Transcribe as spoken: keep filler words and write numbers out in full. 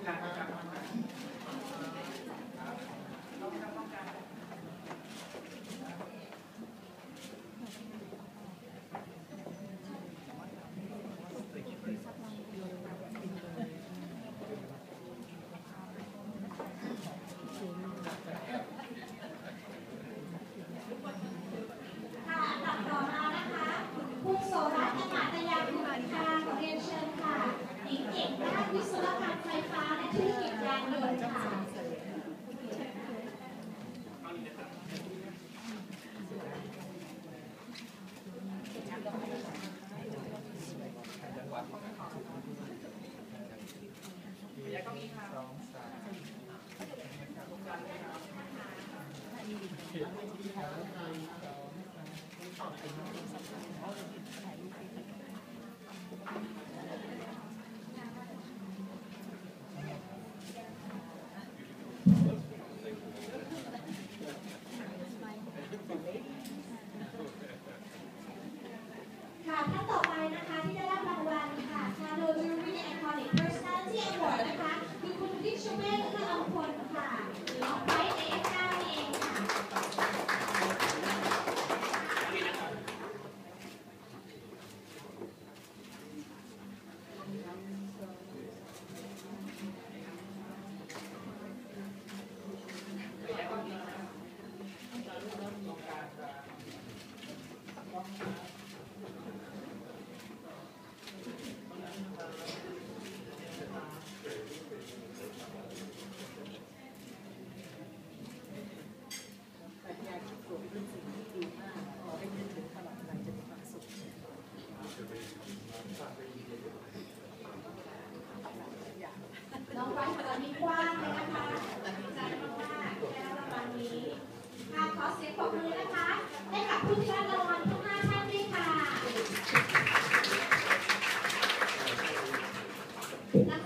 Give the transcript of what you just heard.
น้องไว้ตอนนี้กว้างเลยนะคะตัดสินใจมากๆในรางวัลนี้ค่ะขอเสียงปรบมือนะคะให้กับผู้ที่ได้รางวัลทั้งห้าท่านด้วยค่ะ